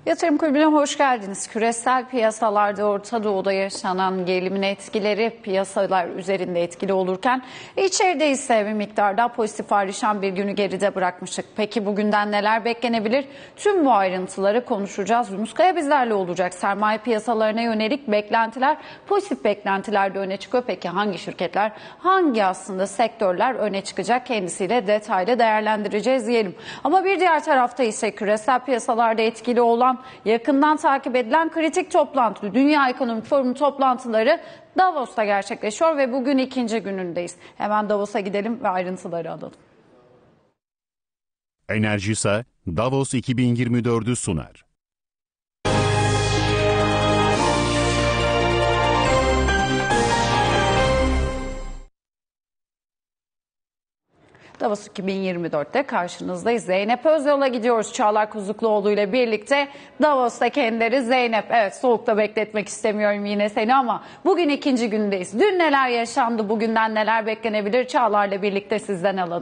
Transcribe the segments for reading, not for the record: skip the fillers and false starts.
Yatırım Kulübü'ne hoş geldiniz. Küresel piyasalarda Orta Doğu'da yaşanan gerilimin etkileri piyasalar üzerinde etkili olurken içeride ise bir miktar daha pozitif ayrışan bir günü geride bırakmıştık. Peki bugünden neler beklenebilir? Tüm bu ayrıntıları konuşacağız. Yunus Kaya bizlerle olacak. Sermaye piyasalarına yönelik beklentiler, pozitif beklentiler de öne çıkıyor. Peki hangi şirketler, hangi aslında sektörler öne çıkacak? Kendisiyle detaylı değerlendireceğiz diyelim. Ama bir diğer tarafta ise küresel piyasalarda etkili olan, yakından takip edilen kritik toplantı, Dünya Ekonomik Forumu toplantıları Davos'ta gerçekleşiyor ve bugün ikinci günündeyiz. Hemen Davos'a gidelim ve ayrıntıları alalım. Enerjisa Davos 2024'ü sunar. Davos 2024'te karşınızdayız. Zeynep Özyol'a gidiyoruz. Çağlar Kuzukluoğlu ile birlikte Davos'ta kendileri. Zeynep, evet soğukta bekletmek istemiyorum yine seni ama bugün ikinci gündeyiz. Dün neler yaşandı, bugünden neler beklenebilir? Çağlar'la birlikte sizden alalım.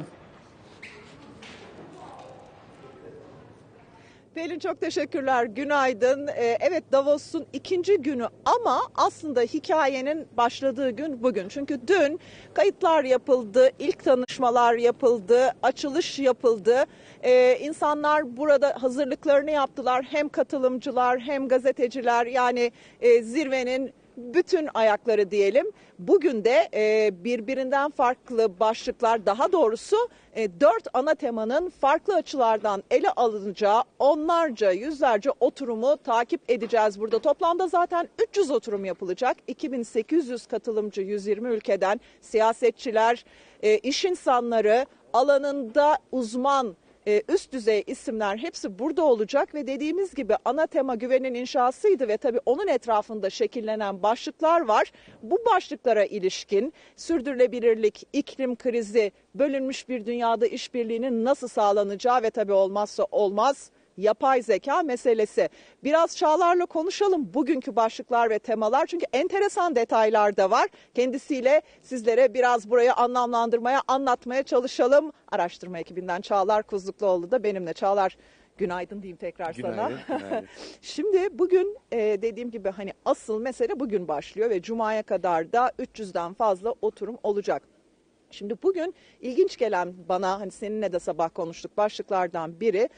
Pelin çok teşekkürler. Günaydın. Evet, Davos'un ikinci günü ama aslında hikayenin başladığı gün bugün. Çünkü dün kayıtlar yapıldı, ilk tanışmalar yapıldı, açılış yapıldı. İnsanlar burada hazırlıklarını yaptılar. Hem katılımcılar hem gazeteciler, yani zirvenin bütün ayakları diyelim. Bugün de birbirinden farklı başlıklar, daha doğrusu 4 ana temanın farklı açılardan ele alınacağı onlarca, yüzlerce oturumu takip edeceğiz burada. Toplamda zaten 300 oturum yapılacak. 2800 katılımcı 120 ülkeden, siyasetçiler, iş insanları, alanında uzman, üst düzey isimler hepsi burada olacak ve dediğimiz gibi ana tema güvenin inşasıydı ve tabii onun etrafında şekillenen başlıklar var. Bu başlıklara ilişkin sürdürülebilirlik, iklim krizi, bölünmüş bir dünyada işbirliğinin nasıl sağlanacağı ve tabii olmazsa olmaz yapay zeka meselesi. Biraz Çağlar'la konuşalım bugünkü başlıklar ve temalar, çünkü enteresan detaylar da var. Kendisiyle sizlere biraz burayı anlamlandırmaya, anlatmaya çalışalım. Araştırma ekibinden Çağlar Kuzukluoğlu da benimle. Çağlar, günaydın diyeyim tekrar sana. Günaydın. Şimdi bugün dediğim gibi hani asıl mesele bugün başlıyor ve Cuma'ya kadar da 300'den fazla oturum olacak. Şimdi bugün ilginç gelen bana, hani seninle de sabah konuştuk, başlıklardan biri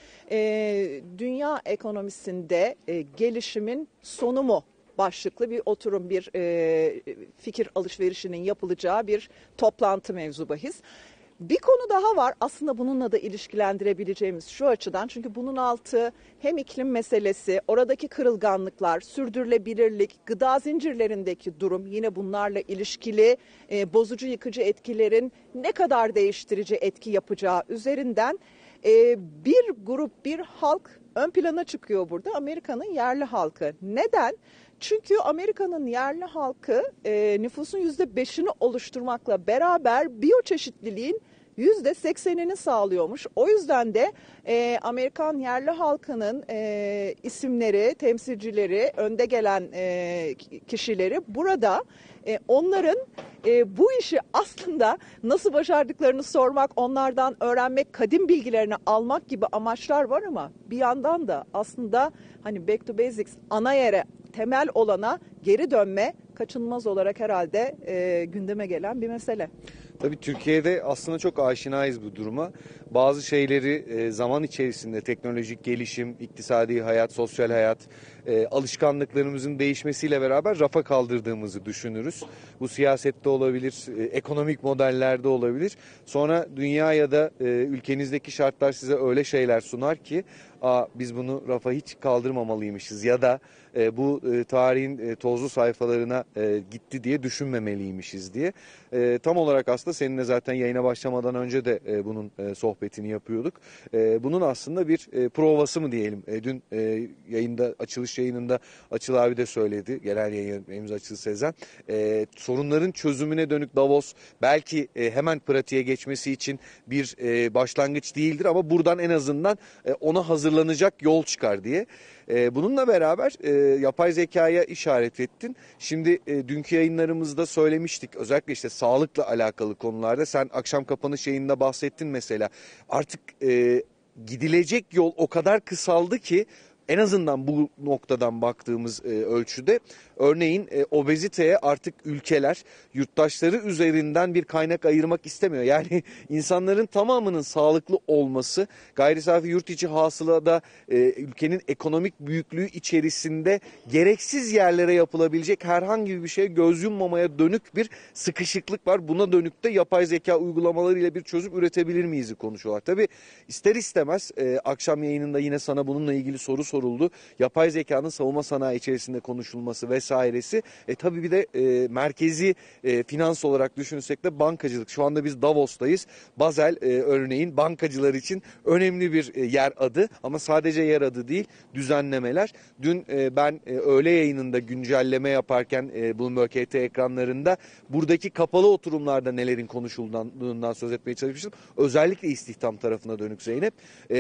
dünya ekonomisinde gelişimin sonu mu başlıklı bir oturum, bir fikir alışverişinin yapılacağı bir toplantı mevzu bahis. Bir konu daha var aslında bununla da ilişkilendirebileceğimiz şu açıdan, çünkü bunun altı hem iklim meselesi, oradaki kırılganlıklar, sürdürülebilirlik, gıda zincirlerindeki durum, yine bunlarla ilişkili bozucu yıkıcı etkilerin ne kadar değiştirici etki yapacağı üzerinden bir grup, bir halk ön plana çıkıyor burada, Amerika'nın yerli halkı. Neden? Çünkü Amerika'nın yerli halkı nüfusun %5'ini oluşturmakla beraber biyoçeşitliliğin %80'ini sağlıyormuş. O yüzden de Amerikan yerli halkının isimleri, temsilcileri, önde gelen kişileri burada, onların bu işi aslında nasıl başardıklarını sormak, onlardan öğrenmek, kadim bilgilerini almak gibi amaçlar var ama bir yandan da aslında hani back to basics, ana yere, temel olana geri dönme kaçınılmaz olarak herhalde gündeme gelen bir mesele. Tabii Türkiye'de aslında çok aşinayız bu duruma. Bazı şeyleri zaman içerisinde teknolojik gelişim, iktisadi hayat, sosyal hayat, alışkanlıklarımızın değişmesiyle beraber rafa kaldırdığımızı düşünürüz. Bu siyasette olabilir, ekonomik modellerde olabilir. Sonra dünya ya da ülkenizdeki şartlar size öyle şeyler sunar ki biz bunu rafa hiç kaldırmamalıymışız ya da bu tarihin tozlu sayfalarına gitti diye düşünmemeliymişiz diye. Tam olarak aslında seninle zaten yayına başlamadan önce de bunun sohbetini yapıyorduk. Bunun aslında bir provası mı diyelim. Dün yayında, açılış yayınında Açıl abi de söyledi. Genel yayın yönetmenimiz Açıl Sezen. Sorunların çözümüne dönük Davos belki hemen pratiğe geçmesi için bir başlangıç değildir ama buradan en azından ona hazırlanacak yol çıkar diye. Bununla beraber yapay zekaya işaret ettin. Şimdi dünkü yayınlarımızda söylemiştik. Özellikle işte sağlıkla alakalı konularda sen akşam kapanış yayınında bahsettin mesela. Artık gidilecek yol o kadar kısaldı ki en azından bu noktadan baktığımız ölçüde örneğin obeziteye artık ülkeler yurttaşları üzerinden bir kaynak ayırmak istemiyor. Yani insanların tamamının sağlıklı olması, gayri safi yurt içi hasılada ülkenin ekonomik büyüklüğü içerisinde gereksiz yerlere yapılabilecek herhangi bir şeye göz yummamaya dönük bir sıkışıklık var. Buna dönük de yapay zeka uygulamalarıyla bir çözüm üretebilir miyiz konuşuyorlar. Tabii ister istemez akşam yayınında yine sana bununla ilgili soru soruldu. Yapay zekanın savunma sanayi içerisinde konuşulması vesairesi. Tabii bir de merkezi finans olarak düşünürsek de bankacılık. Şu anda biz Davos'tayız. Basel örneğin bankacılar için önemli bir yer adı ama sadece yer adı değil, düzenlemeler. Dün ben öğle yayınında güncelleme yaparken Bloomberg HT ekranlarında buradaki kapalı oturumlarda nelerin konuşulduğundan söz etmeye çalışmıştım. Özellikle istihdam tarafına dönük Zeynep.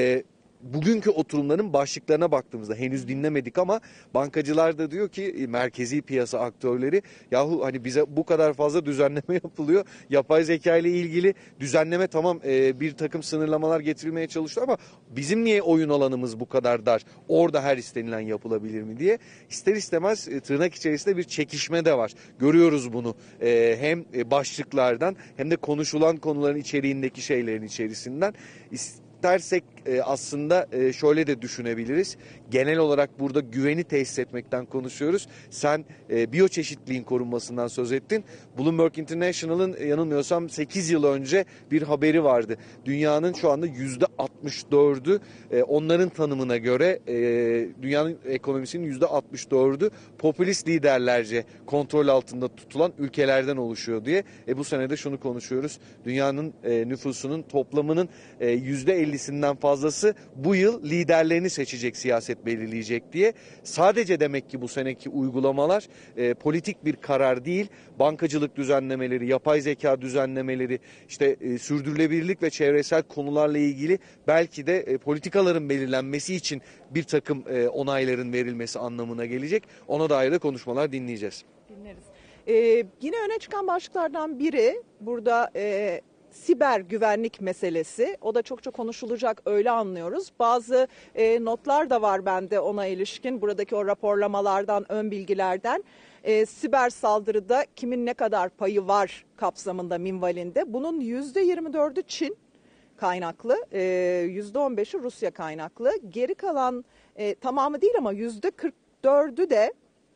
Bugünkü oturumların başlıklarına baktığımızda henüz dinlemedik ama bankacılar da diyor ki merkezi piyasa aktörleri yahu hani bize bu kadar fazla düzenleme yapılıyor. Yapay zeka ile ilgili düzenleme tamam bir takım sınırlamalar getirilmeye çalışıyor ama bizim niye oyun alanımız bu kadar dar? Orada her istenilen yapılabilir mi diye ister istemez tırnak içerisinde bir çekişme de var. Görüyoruz bunu hem başlıklardan hem de konuşulan konuların içeriğindeki şeylerin içerisinden. İstersek aslında şöyle de düşünebiliriz. Genel olarak burada güveni tesis etmekten konuşuyoruz. Sen biyoçeşitliliğin korunmasından söz ettin. Bloomberg International'ın yanılmıyorsam 8 yıl önce bir haberi vardı. Dünyanın şu anda %64'ü onların tanımına göre dünyanın ekonomisinin %64'ü popülist liderlerce kontrol altında tutulan ülkelerden oluşuyor diye. Bu sene de şunu konuşuyoruz. Dünyanın nüfusunun toplamının %50'sinden fazlası bu yıl liderlerini seçecek, siyaset belirleyecek diye. Sadece demek ki bu seneki uygulamalar politik bir karar değil, bankacılık düzenlemeleri, yapay zeka düzenlemeleri, işte sürdürülebilirlik ve çevresel konularla ilgili belki de politikaların belirlenmesi için bir takım onayların verilmesi anlamına gelecek. Ona dair de konuşmalar dinleyeceğiz. Dinleriz. Yine öne çıkan başlıklardan biri burada siber güvenlik meselesi. O da çokça konuşulacak, öyle anlıyoruz. Bazı notlar da var bende ona ilişkin. Buradaki o raporlamalardan, ön bilgilerden. Siber saldırıda kimin ne kadar payı var kapsamında, minvalinde. Bunun %24'ü Çin kaynaklı, %15'i Rusya kaynaklı. Geri kalan tamamı değil ama %44'ü de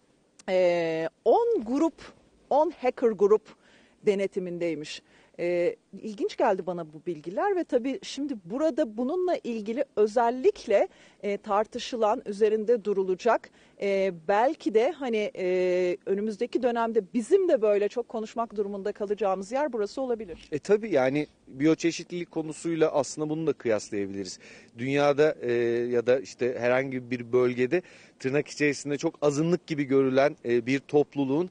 10 hacker grup denetimindeymiş. İlginç geldi bana bu bilgiler ve tabii şimdi burada bununla ilgili özellikle tartışılan, üzerinde durulacak, belki de hani önümüzdeki dönemde bizim de böyle çok konuşmak durumunda kalacağımız yer burası olabilir. Tabii yani biyoçeşitlilik konusuyla aslında bunu da kıyaslayabiliriz. Dünyada ya da işte herhangi bir bölgede tırnak içerisinde çok azınlık gibi görülen bir topluluğun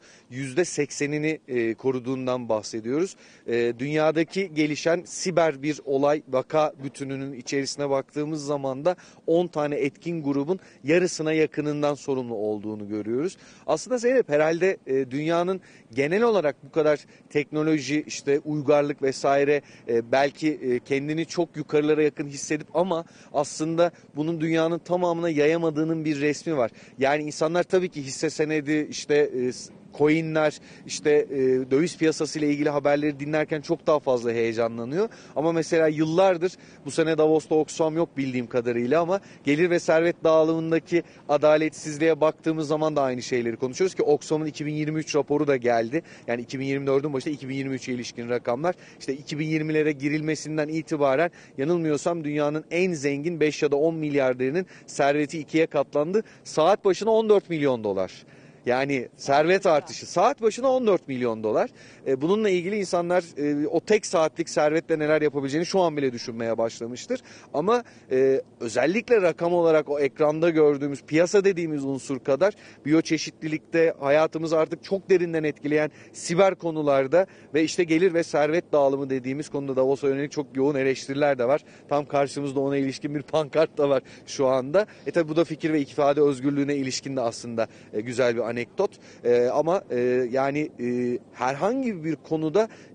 %80'ini koruduğundan bahsediyoruz. Dünyadaki gelişen siber bir olay vaka bütününün içerisine baktığımız zaman da 10 tane etkin grubun yarısına yakınından sorumlu olduğunu görüyoruz. Aslında Zeynep herhalde dünyanın genel olarak bu kadar teknoloji, işte uygarlık vesaire belki kendini çok yukarılara yakın hissedip ama aslında bunun dünyanın tamamına yayamadığının bir resmi var. Yani insanlar tabii ki hisse senedi, işte coinler, işte döviz piyasası ile ilgili haberleri dinlerken çok daha fazla heyecanlanıyor. Ama mesela yıllardır bu sene Davos'ta Oxfam yok bildiğim kadarıyla ama gelir ve servet dağılımındaki adaletsizliğe baktığımız zaman da aynı şeyleri konuşuyoruz ki Oxfam'ın 2023 raporu da geldi. Yani 2024'ün başında 2023'e ilişkin rakamlar. İşte 2020'lere girilmesinden itibaren yanılmıyorsam dünyanın en zengin 5 ya da 10 milyarderinin serveti ikiye katlandı. Saat başına 14 milyon dolar. Yani servet artışı saat başına 14 milyon dolar. Bununla ilgili insanlar o tek saatlik servetle neler yapabileceğini şu an bile düşünmeye başlamıştır. Ama özellikle rakam olarak o ekranda gördüğümüz piyasa dediğimiz unsur kadar biyoçeşitlilikte hayatımızı artık çok derinden etkileyen siber konularda ve işte gelir ve servet dağılımı dediğimiz konuda Davos'a yönelik çok yoğun eleştiriler de var. Tam karşımızda ona ilişkin bir pankart da var şu anda. Tabi bu da fikir ve ifade özgürlüğüne ilişkin de aslında güzel bir anekdot. Ama yani herhangi bir konuda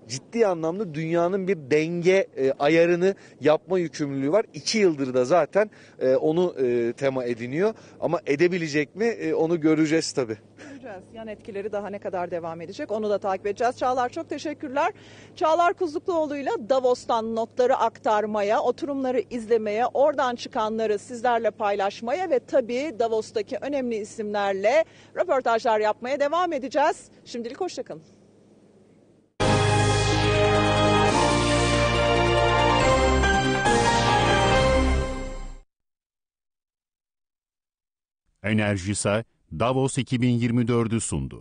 ciddi anlamda dünyanın bir denge ayarını yapma yükümlülüğü var. 2 yıldır da zaten onu tema ediniyor. Ama edebilecek mi onu göreceğiz tabii. Göreceğiz. Yan etkileri daha ne kadar devam edecek onu da takip edeceğiz. Çağlar çok teşekkürler. Çağlar Kuzlukluoğlu'yla Davos'tan notları aktarmaya, oturumları izlemeye, oradan çıkanları sizlerle paylaşmaya ve tabii Davos'taki önemli isimlerle röportajlar yapmaya devam edeceğiz. Şimdilik hoşçakalın. Enerjisa Davos 2024'ü sundu.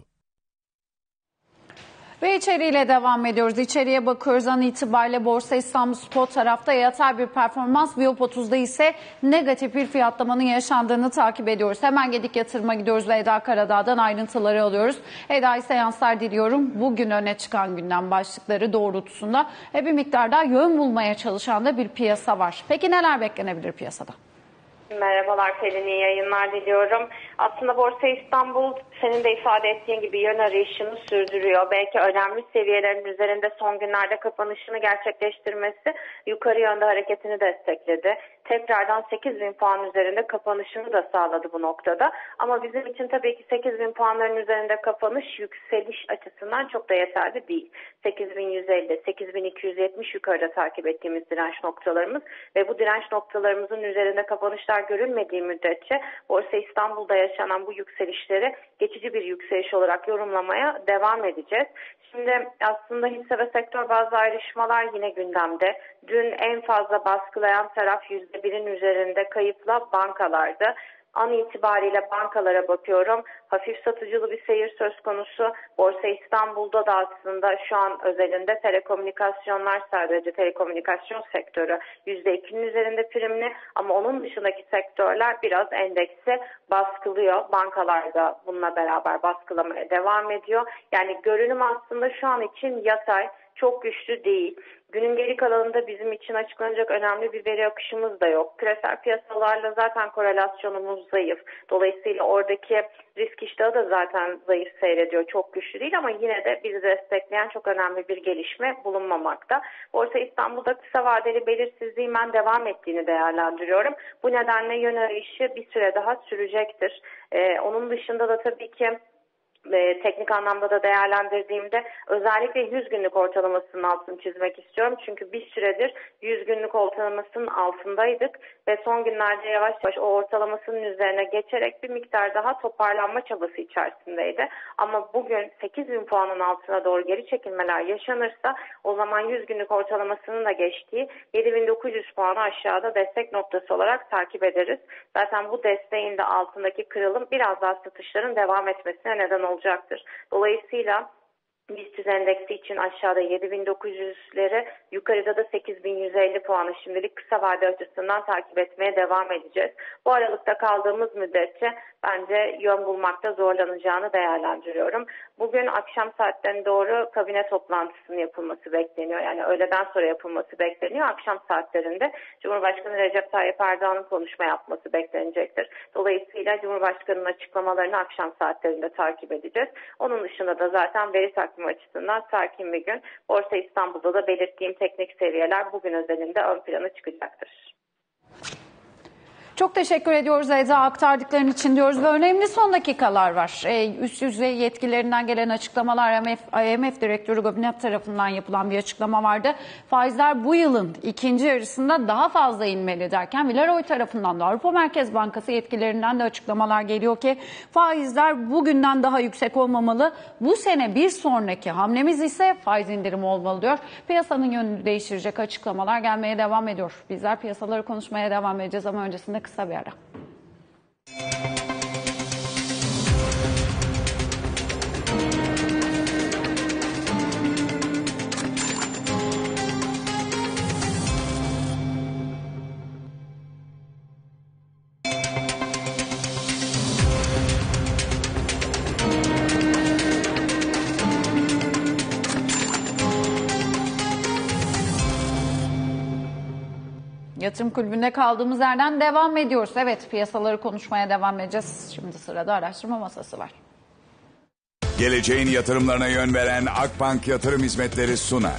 Ve içeriğiyle devam ediyoruz. İçeriye bakıyoruz. An itibariyle Borsa İstanbul spot tarafta yatay bir performans. Viyop 30'da ise negatif bir fiyatlamanın yaşandığını takip ediyoruz. Hemen Gedik Yatırım'a gidiyoruz ve Eda Karadağ'dan ayrıntıları alıyoruz. Eda, seanslar diliyorum. Bugün öne çıkan gündem başlıkları doğrultusunda bir miktar daha yön bulmaya çalışan da bir piyasa var. Peki neler beklenebilir piyasada? Merhabalar Pelin, iyi yayınlar diliyorum. Aslında Borsa İstanbul senin de ifade ettiğin gibi yön arayışını sürdürüyor. Belki önemli seviyelerin üzerinde son günlerde kapanışını gerçekleştirmesi yukarı yönde hareketini destekledi. Tekrardan 8.000 puan üzerinde kapanışını da sağladı bu noktada. Ama bizim için tabii ki 8.000 puanların üzerinde kapanış yükseliş açısından çok da yeterli değil. 8.150, 8.270 yukarıda takip ettiğimiz direnç noktalarımız ve bu direnç noktalarımızın üzerinde kapanışlar görülmediği müddetçe Borsa İstanbul'da yaşanan bu yükselişleri geçici bir yükseliş olarak yorumlamaya devam edeceğiz. Şimdi aslında hisse ve sektör bazı ayrışmalar yine gündemde. Dün en fazla baskılayan taraf %1'in üzerinde kayıpla bankalardı. An itibariyle bankalara bakıyorum. Hafif satıcılı bir seyir söz konusu. Borsa İstanbul'da da aslında şu an özelinde telekomünikasyonlar, sadece telekomünikasyon sektörü %2'nin üzerinde primli ama onun dışındaki sektörler biraz endeksi baskılıyor. Bankalar da bununla beraber baskılamaya devam ediyor. Yani görünüm aslında şu an için yatay, çok güçlü değil. Günün geri kalanında bizim için açıklanacak önemli bir veri akışımız da yok. Küresel piyasalarla zaten korelasyonumuz zayıf. Dolayısıyla oradaki risk iştahı da zaten zayıf seyrediyor. Çok güçlü değil ama yine de bizi destekleyen çok önemli bir gelişme bulunmamakta. Borsa İstanbul'da kısa vadeli belirsizliğin ben devam ettiğini değerlendiriyorum. Bu nedenle yön arayışı bir süre daha sürecektir. Onun dışında da tabii ki teknik anlamda da değerlendirdiğimde özellikle 100 günlük ortalamasının altını çizmek istiyorum. Çünkü bir süredir 100 günlük ortalamasının altındaydık ve son günlerde yavaş yavaş o ortalamasının üzerine geçerek bir miktar daha toparlanma çabası içerisindeydi. Ama bugün 8.000 puanın altına doğru geri çekilmeler yaşanırsa o zaman 100 günlük ortalamasının da geçtiği 7.900 puanı aşağıda destek noktası olarak takip ederiz. Zaten bu desteğin de altındaki kırılım biraz daha satışların devam etmesine neden olacaktır. Dolayısıyla BIST endeksi için aşağıda 7.900'leri, yukarıda da 8.150 puanı şimdilik kısa vade açısından takip etmeye devam edeceğiz. Bu aralıkta kaldığımız müddetçe bence yön bulmakta zorlanacağını değerlendiriyorum. Bugün akşam saatlerine doğru kabine toplantısının yapılması bekleniyor. Yani öğleden sonra yapılması bekleniyor. Akşam saatlerinde Cumhurbaşkanı Recep Tayyip Erdoğan'ın konuşma yapması beklenecektir. Dolayısıyla Cumhurbaşkanı'nın açıklamalarını akşam saatlerinde takip edeceğiz. Onun dışında da zaten veri takvimi açısından sakin bir gün. Borsa İstanbul'da da belirttiğim teknik seviyeler bugün özelinde ön plana çıkacaktır. Çok teşekkür ediyoruz Eda, aktardıkların için diyoruz ve önemli son dakikalar var. Üst düzey yetkililerinden gelen açıklamalar, IMF Direktörü Gobinat tarafından yapılan bir açıklama vardı. Faizler bu yılın ikinci yarısında daha fazla inmeli derken Villarroy tarafından da Avrupa Merkez Bankası yetkililerinden de açıklamalar geliyor ki faizler bugünden daha yüksek olmamalı. Bu sene bir sonraki hamlemiz ise faiz indirimi olmalı diyor. Piyasanın yönünü değiştirecek açıklamalar gelmeye devam ediyor. Bizler piyasaları konuşmaya devam edeceğiz ama öncesinde kısa bir ara. Yatırım Kulübü'nde kaldığımız yerden devam ediyoruz. Evet, piyasaları konuşmaya devam edeceğiz. Şimdi sırada araştırma masası var. Geleceğin yatırımlarına yön veren Akbank Yatırım Hizmetleri sunar.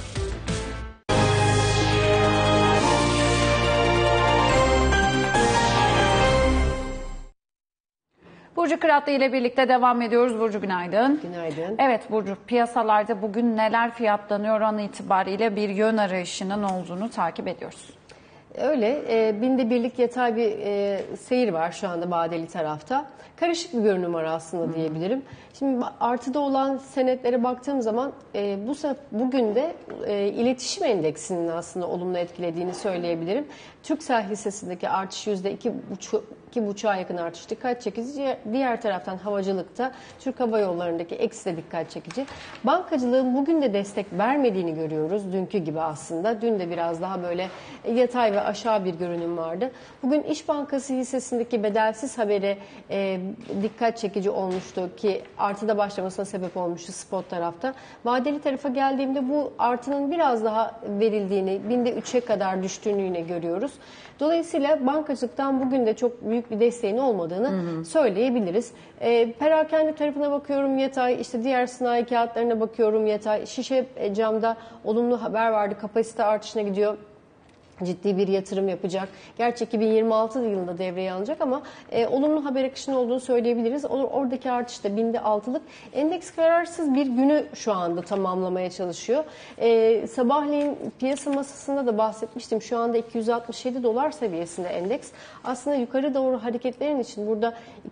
Burcu Kıratlı ile birlikte devam ediyoruz. Burcu günaydın. Günaydın. Evet Burcu, piyasalarda bugün neler fiyatlanıyor an itibariyle bir yön arayışının olduğunu takip ediyoruz. Öyle, binde birlik yatay bir seyir var şu anda vadeli tarafta. Karışık bir görünüm var aslında diyebilirim. Şimdi artıda olan senetlere baktığım zaman bugün de iletişim endeksinin aslında olumlu etkilediğini söyleyebilirim. Türksel hissesindeki artış %2,5'a yakın artış dikkat çekici. Diğer taraftan havacılıkta Türk Hava Yolları'ndaki eksi de dikkat çekici. Bankacılığın bugün de destek vermediğini görüyoruz. Dünkü gibi aslında. Dün de biraz daha böyle yatay ve aşağı bir görünüm vardı. Bugün İş Bankası hissesindeki bedelsiz haberi dikkat çekici olmuştu ki artıda başlamasına sebep olmuştu spot tarafta. Vadeli tarafa geldiğimde bu artının biraz daha verildiğini, binde 3'e kadar düştüğünü yine görüyoruz. Dolayısıyla bankacılıktan bugün de çok büyük bir desteğin olmadığını söyleyebiliriz. Perakende tarafına bakıyorum yatay, işte diğer sanayi kağıtlarına bakıyorum yatay. Şişe camda olumlu haber vardı, kapasite artışına gidiyor. Ciddi bir yatırım yapacak. Gerçi 2026 yılında devreye alınacak ama olumlu haber akışının olduğunu söyleyebiliriz. Oradaki artış da binde 6'lık. Endeks kararsız bir günü şu anda tamamlamaya çalışıyor. Sabahleyin piyasa masasında da bahsetmiştim. Şu anda $267 seviyesinde endeks. Aslında yukarı doğru hareketlerin için burada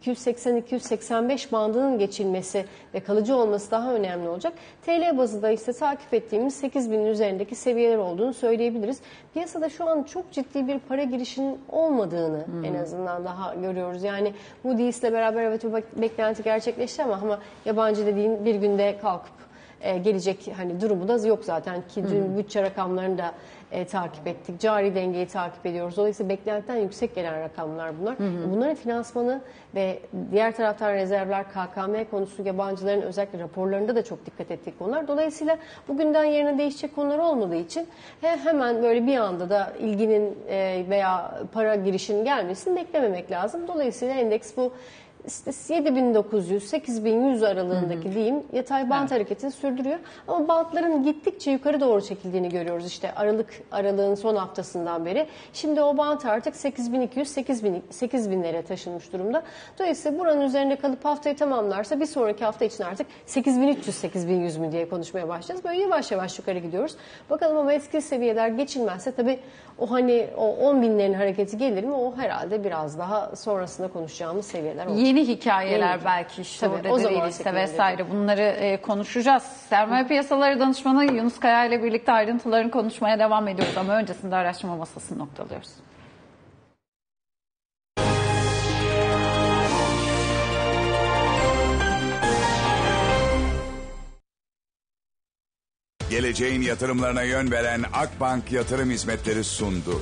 280-285 bandının geçilmesi ve kalıcı olması daha önemli olacak. TL bazında ise takip ettiğimiz 8.000'in üzerindeki seviyeler olduğunu söyleyebiliriz. Piyasada şu an çok ciddi bir para girişinin olmadığını en azından daha görüyoruz. Yani Moody's'le beraber evet bir beklenti gerçekleşti ama yabancı dediğin bir günde kalkıp gelecek hani durumu da yok zaten ki dün bütçe rakamlarını da takip ettik. Cari dengeyi takip ediyoruz. Dolayısıyla beklentiden yüksek gelen rakamlar bunlar. Bunların finansmanı ve diğer taraftan rezervler, KKM konusu yabancıların özellikle raporlarında da çok dikkat ettik konular. Dolayısıyla bugünden yarına değişecek konular olmadığı için hemen böyle bir anda da ilginin veya para girişinin gelmesini beklememek lazım. Dolayısıyla endeks bu İşte 7.900-8.100 aralığındaki diyeyim yatay bant hareketini sürdürüyor. Ama bantların gittikçe yukarı doğru çekildiğini görüyoruz işte aralığın son haftasından beri. Şimdi o bant artık 8.200-8.000'lere taşınmış durumda. Dolayısıyla buranın üzerinde kalıp haftayı tamamlarsa bir sonraki hafta için artık 8.300-8.100 mü diye konuşmaya başlayacağız. Böyle yavaş yavaş yukarı gidiyoruz. Bakalım ama eski seviyeler geçilmezse tabii o 10.000'lerin hareketi gelir mi? O herhalde biraz daha sonrasında konuşacağımız seviyeler olacak. Yeni hikayeler belki işte tabii, orada değilse vesaire bunları konuşacağız. Sermaye Piyasaları Danışmanı Yunus Kaya ile birlikte ayrıntılarını konuşmaya devam ediyoruz ama öncesinde araştırma masasını noktalıyoruz. Geleceğin yatırımlarına yön veren Akbank Yatırım Hizmetleri sundu.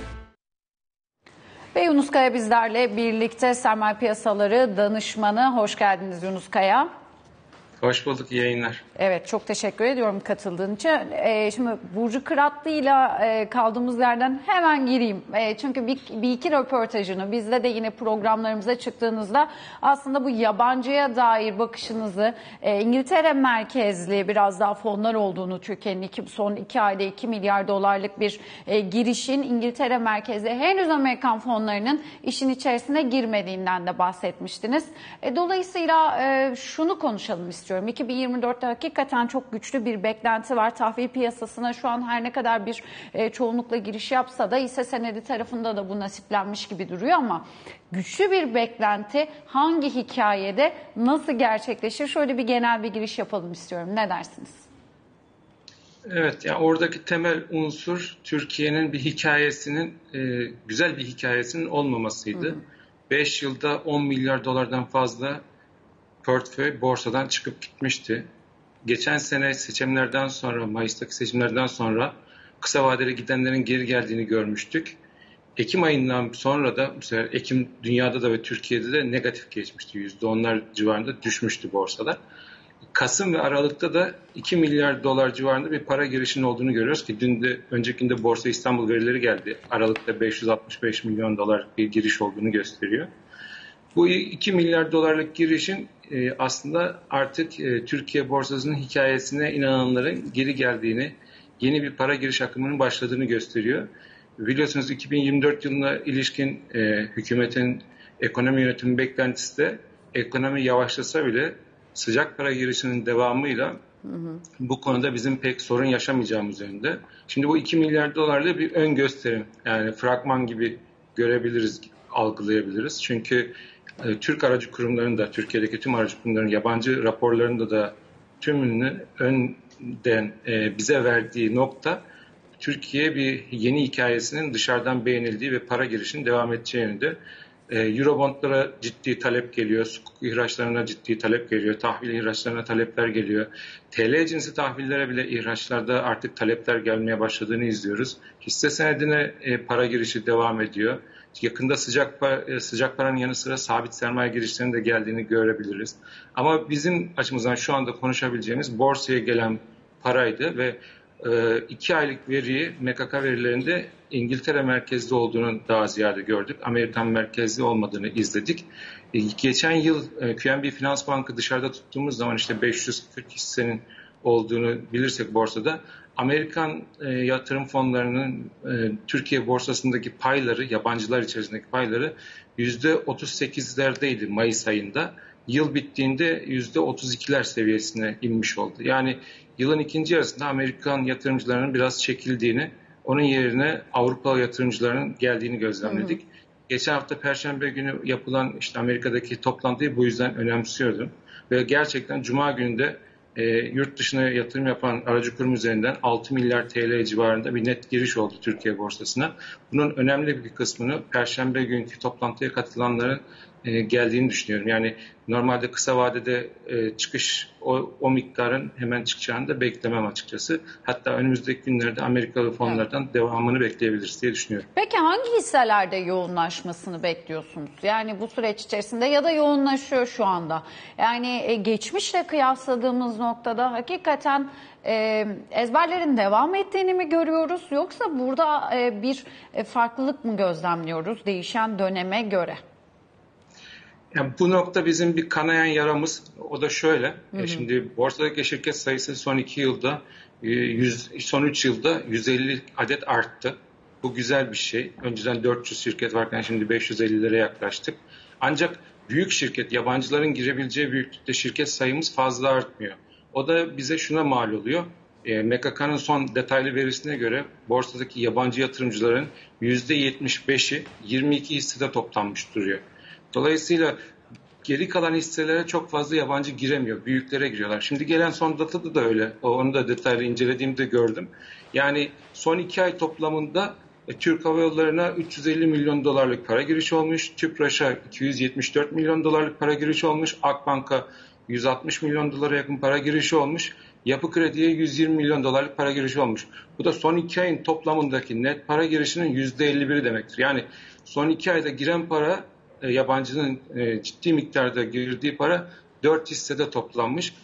Ve Yunus Kaya bizlerle birlikte Sermaye Piyasaları Danışmanı. Hoş geldiniz Yunus Kaya. Hoş bulduk, iyi yayınlar. Evet, çok teşekkür ediyorum katıldığın için. Şimdi Burcu Kıratlı'yla kaldığımız yerden hemen gireyim. Çünkü bir iki röportajını bizde de yine programlarımıza çıktığınızda aslında bu yabancıya dair bakışınızı İngiltere merkezli biraz daha fonlar olduğunu, Türkiye'nin son 2 ayda 2 milyar dolarlık bir girişin İngiltere merkezli henüz Amerikan fonlarının işin içerisine girmediğinden de bahsetmiştiniz. Dolayısıyla şunu konuşalım istiyorum. 2024'te hakikaten çok güçlü bir beklenti var. Tahvil piyasasına şu an her ne kadar bir çoğunlukla giriş yapsa da hisse senedi tarafında da bu nasiplenmiş gibi duruyor ama güçlü bir beklenti hangi hikayede nasıl gerçekleşir? Şöyle bir genel bir giriş yapalım istiyorum. Ne dersiniz? Evet, yani oradaki temel unsur Türkiye'nin bir hikayesinin, güzel bir hikayesinin olmamasıydı. 5 yılda 10 milyar dolardan fazla portföy borsadan çıkıp gitmişti. Geçen sene seçimlerden sonra, Mayıs'taki seçimlerden sonra kısa vadeli gidenlerin geri geldiğini görmüştük. Ekim ayından sonra da bu sefer Ekim dünyada da ve Türkiye'de de negatif geçmişti. %10'lar civarında düşmüştü borsalar. Kasım ve Aralık'ta da 2 milyar dolar civarında bir para girişinin olduğunu görüyoruz ki dün de öncekinde Borsa İstanbul verileri geldi. Aralık'ta 565 milyon dolar bir giriş olduğunu gösteriyor. Bu 2 milyar dolarlık girişin aslında artık Türkiye borsasının hikayesine inananların geri geldiğini, yeni bir para giriş akımının başladığını gösteriyor. Biliyorsunuz 2024 yılına ilişkin hükümetin ekonomi yönetimi beklentisi de ekonomi yavaşlasa bile sıcak para girişinin devamıyla bu konuda bizim pek sorun yaşamayacağımız yönde. Şimdi bu 2 milyar dolarla bir ön gösterim, yani fragman gibi görebiliriz, algılayabiliriz. Çünkü Türk aracı kurumlarının da, Türkiye'deki tüm aracı kurumların yabancı raporlarında da tümünü önden bize verdiği nokta, Türkiye bir yeni hikayesinin dışarıdan beğenildiği ve para girişinin devam edeceği yönünde. Eurobondlara ciddi talep geliyor, sukuk ihraçlarına ciddi talep geliyor, tahvil ihraçlarına talepler geliyor. TL cinsi tahvillere bile ihraçlarda artık talepler gelmeye başladığını izliyoruz. Hisse senedine para girişi devam ediyor. Yakında sıcak paranın yanı sıra sabit sermaye girişlerinin de geldiğini görebiliriz. Ama bizim açımızdan şu anda konuşabileceğimiz borsaya gelen paraydı ve 2 aylık veriyi MKK verilerinde İngiltere merkezli olduğunu daha ziyade gördük. Amerikan merkezli olmadığını izledik. Geçen yıl QNB Finans Bank'ı dışarıda tuttuğumuz zaman işte 540 hissenin olduğunu bilirsek borsada, Amerikan yatırım fonlarının Türkiye borsasındaki payları, yabancılar içerisindeki payları %38'lerdeydi Mayıs ayında. Yıl bittiğinde %32'ler seviyesine inmiş oldu. Yani yılın ikinci yarısında Amerikan yatırımcılarının biraz çekildiğini, onun yerine Avrupa yatırımcılarının geldiğini gözlemledik. Geçen hafta Perşembe günü yapılan işte Amerika'daki toplantıyı bu yüzden önemsiyordum. Ve gerçekten Cuma günü yurt dışına yatırım yapan aracı kurum üzerinden 6 milyar TL civarında bir net giriş oldu Türkiye borsasına. Bunun önemli bir kısmını Perşembe günkü toplantıya katılanların geldiğini düşünüyorum. Yani normalde kısa vadede çıkış o miktarın hemen çıkacağını da beklemem açıkçası. Hatta önümüzdeki günlerde Amerikalı fonlardan devamını bekleyebiliriz diye düşünüyorum. Peki hangi hisselerde yoğunlaşmasını bekliyorsunuz? Yani bu süreç içerisinde ya da yoğunlaşıyor şu anda. Yani geçmişle kıyasladığımız noktada hakikaten ezberlerin devam ettiğini mi görüyoruz? Yoksa burada bir farklılık mı gözlemliyoruz değişen döneme göre? Yani bu nokta bizim bir kanayan yaramız. O da şöyle. Şimdi borsadaki şirket sayısı son 2 yılda, son 3 yılda 150 adet arttı. Bu güzel bir şey. Önceden 400 şirket varken şimdi 550'lere yaklaştık. Ancak büyük şirket, yabancıların girebileceği büyüklükte şirket sayımız fazla artmıyor. O da bize şuna mal oluyor. MKK'nın son detaylı verisine göre borsadaki yabancı yatırımcıların %75'i 22 hissede toplanmış duruyor. Dolayısıyla geri kalan hisselere çok fazla yabancı giremiyor. Büyüklere giriyorlar. Şimdi gelen son datada da öyle. Onu da detaylı incelediğimde gördüm. Yani son 2 ay toplamında Türk Hava Yolları'na 350 milyon dolarlık para girişi olmuş. Tüpraş'a 274 milyon dolarlık para girişi olmuş. Akbank'a 160 milyon dolara yakın para girişi olmuş. Yapı Kredi'ye 120 milyon dolarlık para girişi olmuş. Bu da son 2 ayın toplamındaki net para girişinin %51'i demektir. Yani son 2 ayda giren para, yabancının ciddi miktarda girdiği para 4 hissede toplanmış.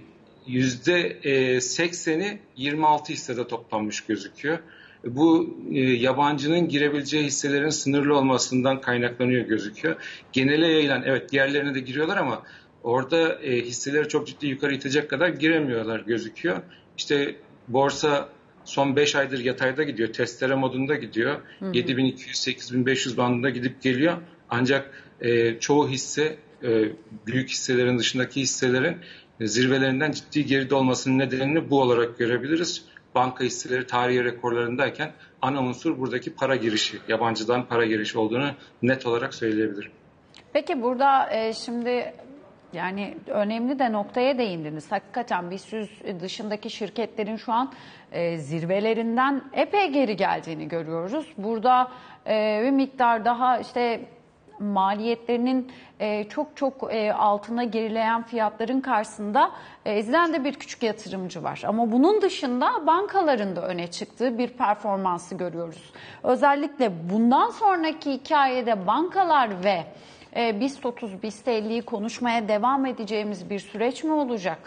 %80'i 26 hissede toplanmış gözüküyor. Bu yabancının girebileceği hisselerin sınırlı olmasından kaynaklanıyor gözüküyor. Genele yayılan, evet diğerlerine de giriyorlar ama orada hisseleri çok ciddi yukarı itecek kadar giremiyorlar gözüküyor. İşte borsa son 5 aydır yatayda gidiyor, testere modunda gidiyor. 7.200-8.500 bandında gidip geliyor. Ancak çoğu hisse, büyük hisselerin dışındaki hisselerin zirvelerinden ciddi geride olmasının nedenini bu olarak görebiliriz. Banka hisseleri tarihi rekorlarındayken ana unsur buradaki para girişi, yabancıdan para girişi olduğunu net olarak söyleyebilirim. Peki burada şimdi yani önemli de noktaya değindiniz. Hakikaten BIST 100 dışındaki şirketlerin şu an zirvelerinden epey geri geldiğini görüyoruz. Burada bir miktar daha işte maliyetlerinin çok altına gerileyen fiyatların karşısında ezilen de bir küçük yatırımcı var. Ama bunun dışında bankaların da öne çıktığı bir performansı görüyoruz. Özellikle bundan sonraki hikayede bankalar ve BIST 30, BIST 50'yi konuşmaya devam edeceğimiz bir süreç mi olacak?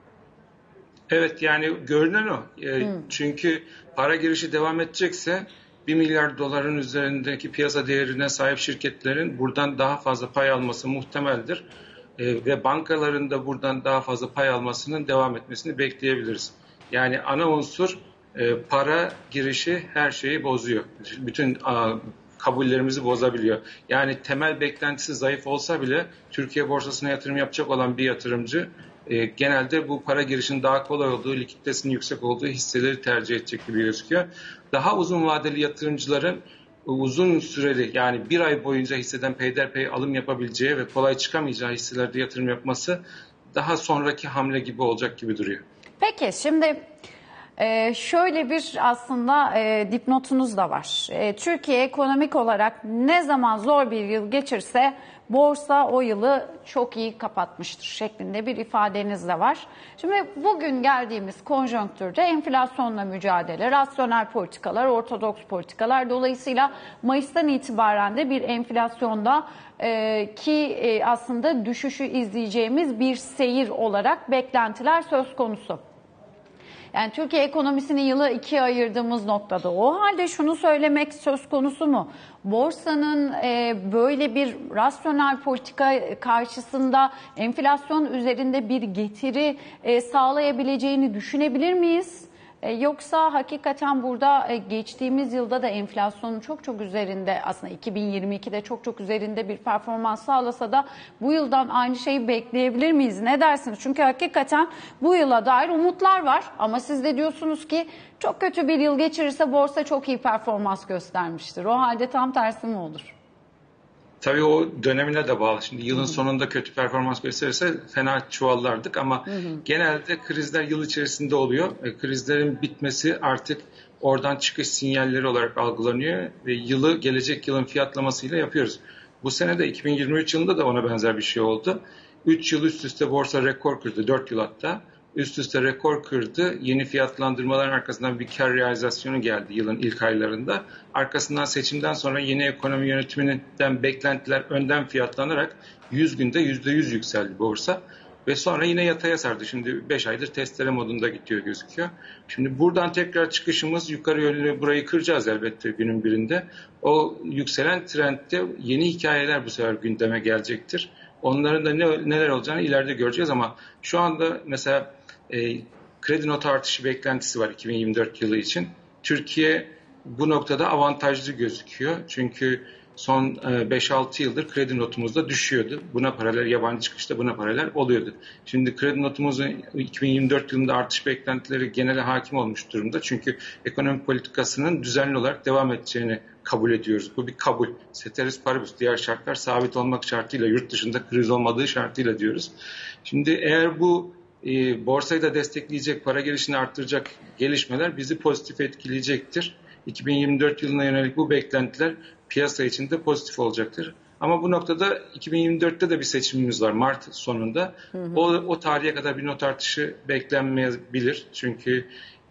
Evet, yani görünen o. Çünkü para girişi devam edecekse 1 milyar doların üzerindeki piyasa değerine sahip şirketlerin buradan daha fazla pay alması muhtemeldir. Ve bankaların da buradan daha fazla pay almasının devam etmesini bekleyebiliriz. Yani ana unsur para girişi her şeyi bozuyor. Bütün kabullerimizi bozabiliyor. Yani temel beklentisi zayıf olsa bile Türkiye borsasına yatırım yapacak olan bir yatırımcı genelde bu para girişinin daha kolay olduğu, likiditesinin yüksek olduğu hisseleri tercih edecek gibi gözüküyor. Daha uzun vadeli yatırımcıların uzun süreli, yani bir ay boyunca hisseden peyderpey alım yapabileceği ve kolay çıkamayacağı hisselerde yatırım yapması daha sonraki hamle gibi olacak gibi duruyor. Peki şimdi şöyle bir aslında dipnotunuz da var. Türkiye ekonomik olarak ne zaman zor bir yıl geçirse borsa o yılı çok iyi kapatmıştır şeklinde bir ifadeniz de var. Şimdi bugün geldiğimiz konjonktürde enflasyonla mücadele, rasyonel politikalar, ortodoks politikalar, dolayısıyla Mayıs'tan itibaren de bir enflasyonda ki aslında düşüşü izleyeceğimiz bir seyir olarak beklentiler söz konusu. Yani Türkiye ekonomisini yılı ikiye ayırdığımız noktada o halde şunu söylemek söz konusu mu? Borsanın böyle bir rasyonel politika karşısında enflasyon üzerinde bir getiri sağlayabileceğini düşünebilir miyiz? Yoksa hakikaten burada geçtiğimiz yılda da enflasyonun çok üzerinde, aslında 2022'de çok üzerinde bir performans sağlasa da bu yıldan aynı şeyi bekleyebilir miyiz? Ne dersiniz? Çünkü hakikaten bu yıla dair umutlar var ama siz de diyorsunuz ki çok kötü bir yıl geçirirse borsa çok iyi performans göstermiştir. O halde tam tersi mi olur? Tabii o dönemine de bağlı. Şimdi yılın sonunda kötü performans gösterirse fena çuvallardık ama genelde krizler yıl içerisinde oluyor. Krizlerin bitmesi artık oradan çıkış sinyalleri olarak algılanıyor ve yılı gelecek yılın fiyatlamasıyla yapıyoruz. Bu sene de 2023 yılında da ona benzer bir şey oldu. 3 yıl üst üste borsa rekor kırdı, 4 yıl hatta. Üst üste rekor kırdı. Yeni fiyatlandırmaların arkasından bir kar realizasyonu geldi yılın ilk aylarında. Arkasından seçimden sonra yeni ekonomi yönetiminden beklentiler önden fiyatlanarak 100 günde %100 yükseldi borsa. Ve sonra yine yataya sardı. Şimdi 5 aydır testere modunda gidiyor gözüküyor. Şimdi buradan tekrar çıkışımız yukarı yönlü, burayı kıracağız elbette günün birinde. O yükselen trendde yeni hikayeler bu sefer gündeme gelecektir. Onların da neler olacağını ileride göreceğiz ama şu anda mesela kredi notu artışı beklentisi var 2024 yılı için. Türkiye bu noktada avantajlı gözüküyor. Çünkü son 5-6 yıldır kredi notumuz da düşüyordu. Buna paralel yabancı çıkışta buna paralel oluyordu. Şimdi kredi notumuzun 2024 yılında artış beklentileri genele hakim olmuş durumda. Çünkü ekonomi politikasının düzenli olarak devam edeceğini kabul ediyoruz. Bu bir kabul. Ceteris paribus, diğer şartlar sabit olmak şartıyla, yurt dışında kriz olmadığı şartıyla diyoruz. Şimdi eğer bu borsayı da destekleyecek, para girişini arttıracak gelişmeler bizi pozitif etkileyecektir. 2024 yılına yönelik bu beklentiler piyasa için de pozitif olacaktır. Ama bu noktada 2024'te de bir seçimimiz var Mart sonunda. O tarihe kadar bir not artışı beklenmeyebilir. Çünkü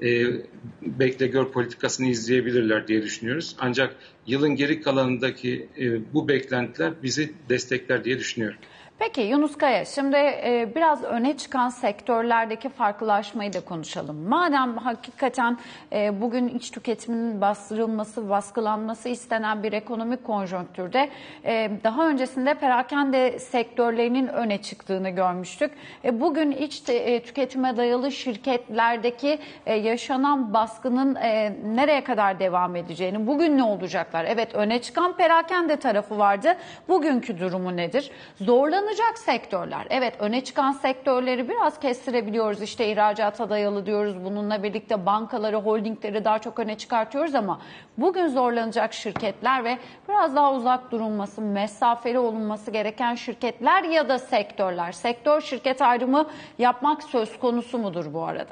bekle gör politikasını izleyebilirler diye düşünüyoruz. Ancak yılın geri kalanındaki bu beklentiler bizi destekler diye düşünüyorum. Peki Yunus Kaya, şimdi biraz öne çıkan sektörlerdeki farklılaşmayı da konuşalım. Madem hakikaten bugün iç tüketiminin bastırılması, baskılanması istenen bir ekonomik konjonktürde daha öncesinde perakende sektörlerinin öne çıktığını görmüştük. Bugün iç tüketime dayalı şirketlerdeki yaşanan baskının nereye kadar devam edeceğini, bugün ne olacaklar? Evet, öne çıkan perakende tarafı vardı. Bugünkü durumu nedir? Zorlanacak sektörler. Evet, öne çıkan sektörleri biraz kestirebiliyoruz. İşte ihracata dayalı diyoruz. Bununla birlikte bankaları, holdingleri daha çok öne çıkartıyoruz ama bugün zorlanacak şirketler ve biraz daha uzak durulması, mesafeli olunması gereken şirketler ya da sektörler. Sektör şirket ayrımı yapmak söz konusu mudur bu arada?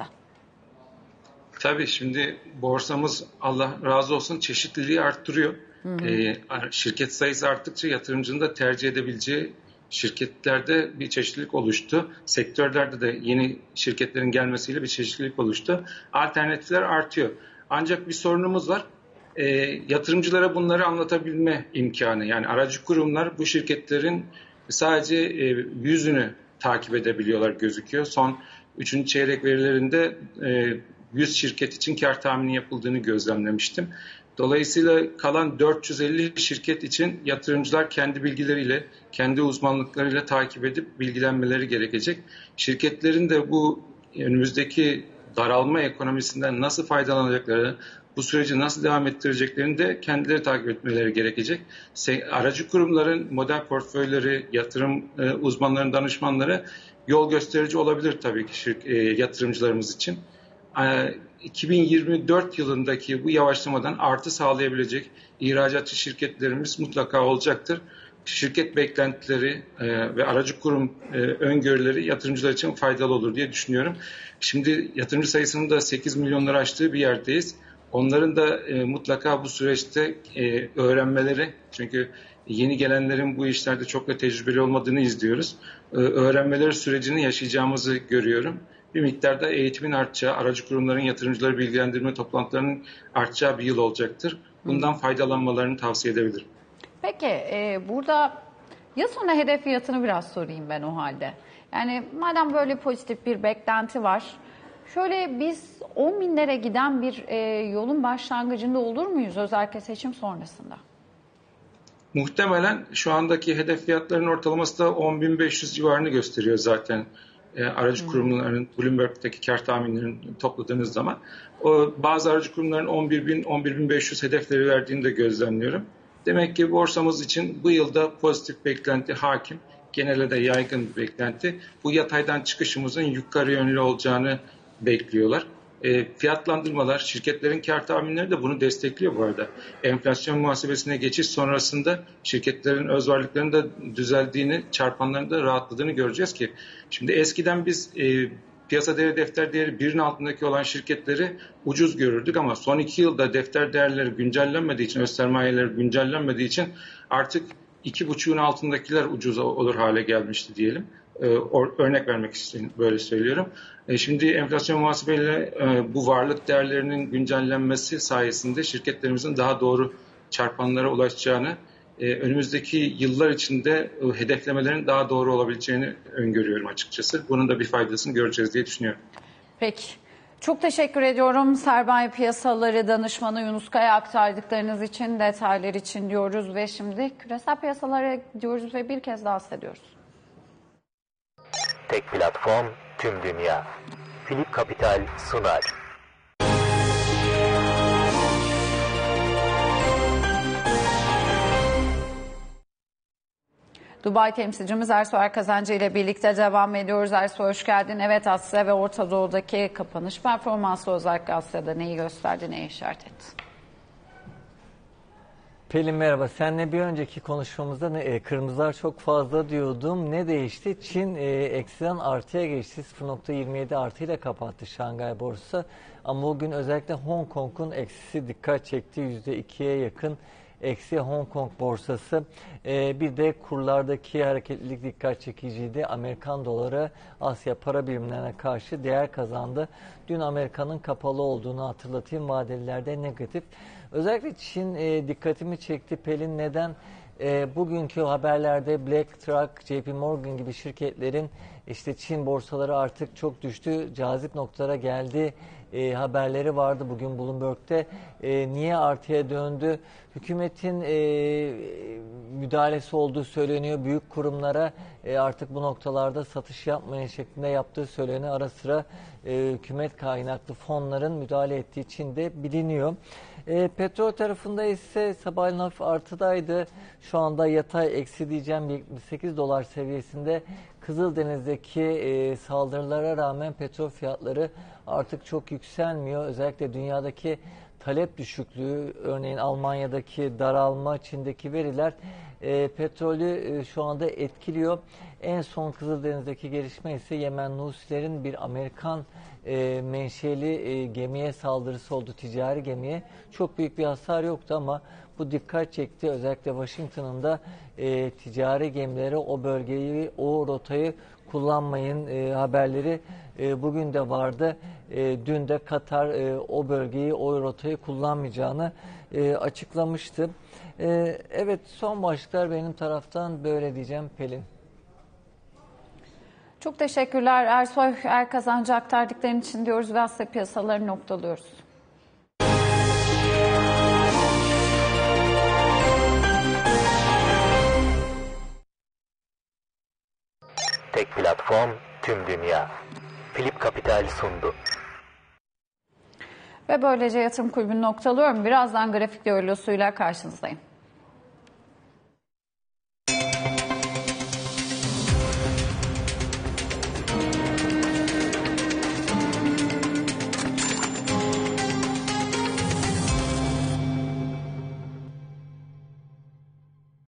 Tabii şimdi borsamız Allah razı olsun çeşitliliği arttırıyor. Şirket sayısı arttıkça yatırımcının da tercih edebileceği şirketlerde bir çeşitlilik oluştu. Sektörlerde de yeni şirketlerin gelmesiyle bir çeşitlilik oluştu. Alternatifler artıyor. Ancak bir sorunumuz var. Yatırımcılara bunları anlatabilme imkanı. Yani aracı kurumlar bu şirketlerin sadece yüzünü takip edebiliyorlar gözüküyor. Son 3. çeyrek verilerinde 100 şirket için kar tahmini yapıldığını gözlemlemiştim. Dolayısıyla kalan 450 şirket için yatırımcılar kendi bilgileriyle, kendi uzmanlıklarıyla takip edip bilgilenmeleri gerekecek. Şirketlerin de bu önümüzdeki daralma ekonomisinden nasıl faydalanacakları, bu süreci nasıl devam ettireceklerini de kendileri takip etmeleri gerekecek. Aracı kurumların model portföyleri, yatırım uzmanlarının danışmanları yol gösterici olabilir tabii ki yatırımcılarımız için. 2024 yılındaki bu yavaşlamadan artı sağlayabilecek ihracatçı şirketlerimiz mutlaka olacaktır. Şirket beklentileri ve aracı kurum öngörüleri yatırımcılar için faydalı olur diye düşünüyorum. Şimdi yatırımcı sayısının da 8 milyonları aştığı bir yerdeyiz. Onların da mutlaka bu süreçte öğrenmeleri, çünkü yeni gelenlerin bu işlerde çok da tecrübeli olmadığını izliyoruz. Öğrenmeleri sürecini yaşayacağımızı görüyorum. Bir miktarda eğitimin artacağı, aracı kurumların yatırımcıları bilgilendirme toplantılarının artacağı bir yıl olacaktır. Bundan faydalanmalarını tavsiye edebilirim. Peki burada yıl sonu hedef fiyatını biraz sorayım ben o halde. Yani madem böyle pozitif bir beklenti var, şöyle biz 10 binlere giden bir yolun başlangıcında olur muyuz özellikle seçim sonrasında? Muhtemelen şu andaki hedef fiyatların ortalaması da 10.500 civarını gösteriyor zaten. Aracı kurumların Bloomberg'deki kar tahminlerini topladığınız zaman. Bazı aracı kurumların 11.000, 11.500 hedefleri verdiğini de gözlemliyorum. Demek ki borsamız için bu yılda pozitif beklenti hakim. Genelde de yaygın bir beklenti. Bu yataydan çıkışımızın yukarı yönlü olacağını bekliyorlar. Fiyatlandırmalar, şirketlerin kar tahminleri de bunu destekliyor bu arada. Enflasyon muhasebesine geçiş sonrasında şirketlerin öz varlıklarının da düzeldiğini, çarpanların da rahatladığını göreceğiz ki. Şimdi eskiden biz piyasa değeri, defter değeri 1'in altındaki olan şirketleri ucuz görürdük ama son 2 yılda defter değerleri güncellenmediği için, öz sermayeleri güncellenmediği için artık 2,5'un altındakiler ucuz olur hale gelmişti diyelim. Örnek vermek için böyle söylüyorum. Şimdi enflasyon muhasebeyle bu varlık değerlerinin güncellenmesi sayesinde şirketlerimizin daha doğru çarpanlara ulaşacağını, önümüzdeki yıllar içinde hedeflemelerin daha doğru olabileceğini öngörüyorum açıkçası. Bunun da bir faydasını göreceğiz diye düşünüyorum. Peki. Çok teşekkür ediyorum sermaye piyasaları danışmanı Yunus Kaya aktardıklarınız için, detaylar için diyoruz ve şimdi küresel piyasalara gidiyoruz ve bir kez daha hissediyoruz. Tek platform, tüm dünya. Philip Capital sunar. Dubai temsilcimiz Ersoy Erkazancı ile birlikte devam ediyoruz. Ersoy hoş geldin. Evet, Asya ve Orta Doğu'daki kapanış performansı özellikle Asya'da neyi gösterdi, neyi işaret etti? Pelin merhaba. Seninle bir önceki konuşmamızda kırmızılar çok fazla diyordum. Ne değişti? Çin eksiden artıya geçti. 0.27 artıyla kapattı Şangay borsası. Ama bugün özellikle Hong Kong'un eksisi dikkat çekti. %2'ye yakın eksi Hong Kong borsası. Bir de kurlardaki hareketlilik dikkat çekiciydi. Amerikan doları Asya para birimlerine karşı değer kazandı. Dün Amerika'nın kapalı olduğunu hatırlatayım. Vadelilerde negatif. Özellikle Çin dikkatimi çekti. Pelin neden? Bugünkü haberlerde BlackRock, JP Morgan gibi şirketlerin işte Çin borsaları artık çok düştü, cazip noktalara geldi haberleri vardı bugün Bloomberg'te. Niye artıya döndü? Hükümetin müdahalesi olduğu söyleniyor. Büyük kurumlara artık bu noktalarda satış yapmayın şeklinde yaptığı söyleniyor. Ara sıra hükümet kaynaklı fonların müdahale ettiği için de biliniyor. Petrol tarafında ise sabahleyin hafif artıdaydı. Şu anda yatay eksi diyeceğim 78 dolar seviyesinde. Kızıldeniz'deki saldırılara rağmen petrol fiyatları artık çok yükselmiyor. Özellikle dünyadaki talep düşüklüğü, örneğin Almanya'daki daralma, Çin'deki veriler petrolü şu anda etkiliyor. En son Kızıldeniz'deki gelişme ise Yemen Husilerin bir Amerikan menşeli gemiye saldırısı oldu, ticari gemiye. Çok büyük bir hasar yoktu ama bu dikkat çekti. Özellikle Washington'ın da ticari gemilere o bölgeyi, o rotayı kullanmayın haberleri bugün de vardı. Dün de Katar o bölgeyi, o rotayı kullanmayacağını açıklamıştı. Evet, son başlıklar benim taraftan böyle diyeceğim Pelin. Çok teşekkürler Ersoy Erkazancı aktardıkların için diyoruz ve Asya piyasalarını noktalıyoruz. Philip Capital sundu. Ve böylece Yatırım Kulübü'nü noktalıyorum. Birazdan grafik düellosuyla karşınızdayım.